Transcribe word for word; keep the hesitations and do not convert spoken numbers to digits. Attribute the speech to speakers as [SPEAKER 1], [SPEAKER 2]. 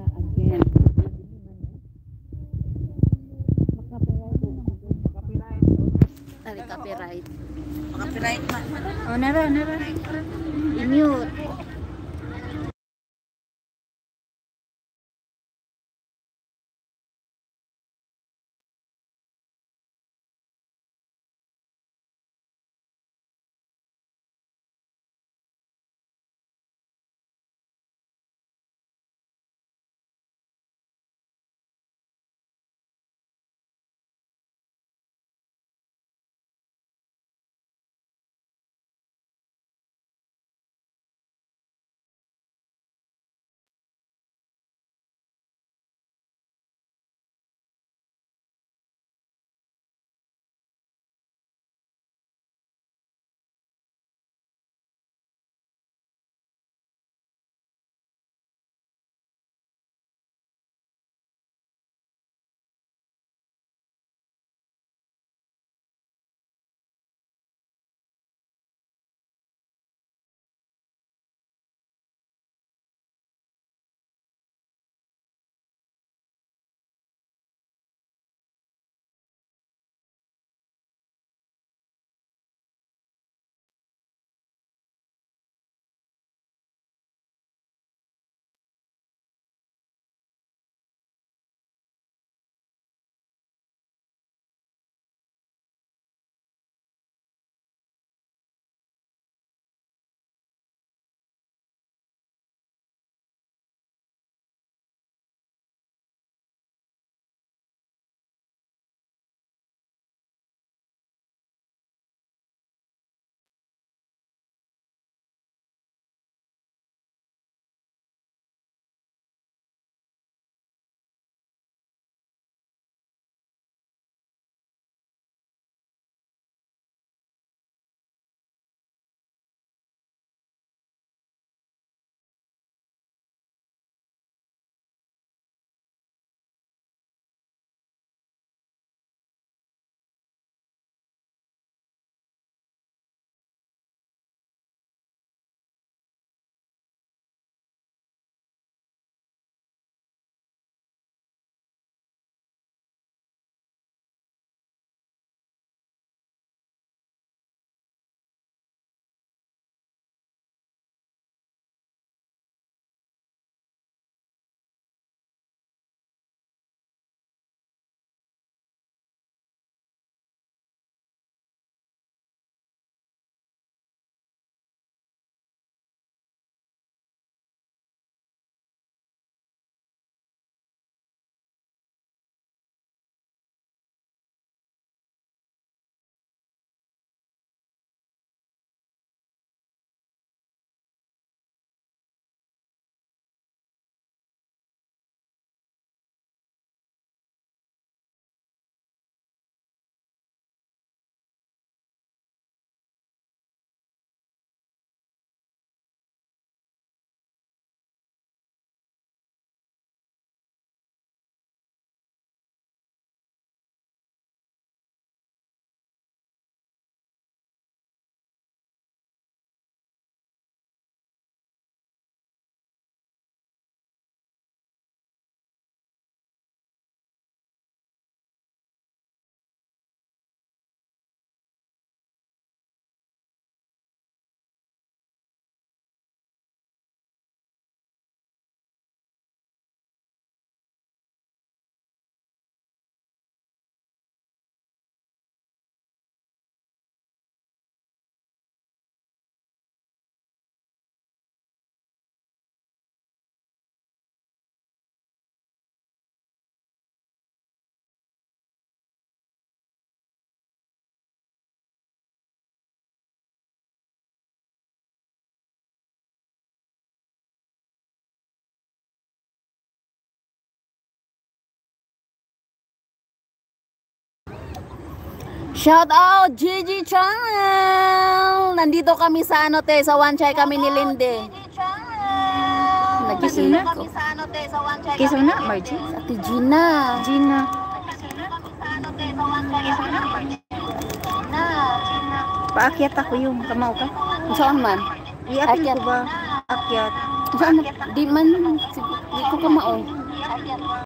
[SPEAKER 1] camera again. Tali copyright.
[SPEAKER 2] Copyright man.
[SPEAKER 1] Oh, nara, nara. I-mute. Shout out Gigi Channel. Nandito kami sa ano te, sa One Chai kami ni Linde.
[SPEAKER 2] Kisuna ko. Kisuna, Margie?
[SPEAKER 1] Ate Gina.
[SPEAKER 2] Gina. Paakyat ako yung kamao ka.
[SPEAKER 1] Saan man?
[SPEAKER 2] Iakyat ko ba? Akyat Akyat.
[SPEAKER 1] Saan? Di man, sig- di ko ka mao.